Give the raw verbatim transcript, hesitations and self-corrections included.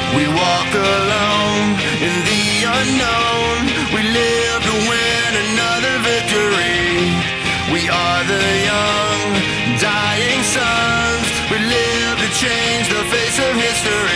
We walk alone in the unknown. We live to win another victory. We are the young, dying sons. We live to change the face of history.